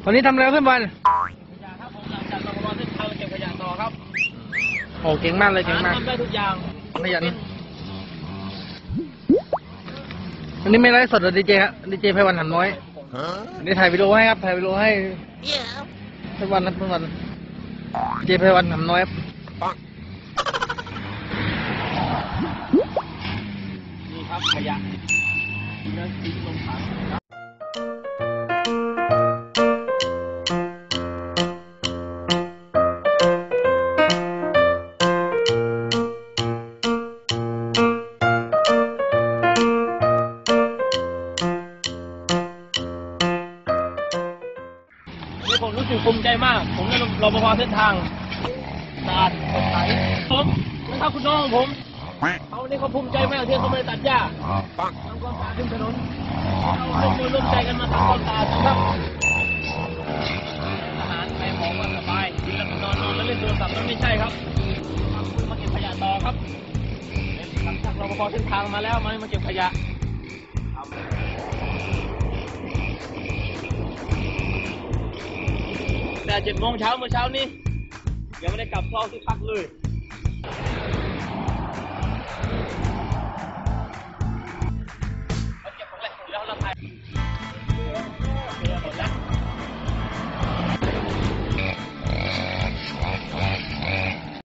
วันนี้ทำอะไรขึ้นวันขยะครับผมหลังจากเราเส้นทางเก็บขยะต่อครับโอ้เก่งมากเลยเก่งมากทำได้ทุกอย่างขยันวันนี้ไม่ไลฟ์สดหรอดีเจฮะดีเจไพวันหำน้อยวันนี้ถ่ายวิดีโอให้ครับถ่ายวิดีโอให้ไพวันนะไพวันดีเจไพวันหำน้อยครับนี่ครับขยะเดินทิ้งลงถังผมรู้สึกภูมิใจมากผมได้รปภเส้นทางสะอาดสดใสผมนะครับคุณน้องผมเขาเนี่ยเขาภูมิใจมากที่เขาไม่ได้ตัดหญ้าทำความสะอาดริมถนนเราร่วมใจกันมาทำความสะอาดนะครับอาหารไปหมอก็สบายกินแล้วนอนแล้วเล่นโทรศัพท์นั่นไม่ใช่ครับมาเก็บขยะต่อครับหลังจากรปภเส้นทางมาแล้วมาเก็บขยะแต่7 โมงเช้าเมื่อเช้านี้ยังไม่ได้กลับเข้าที่พักเลย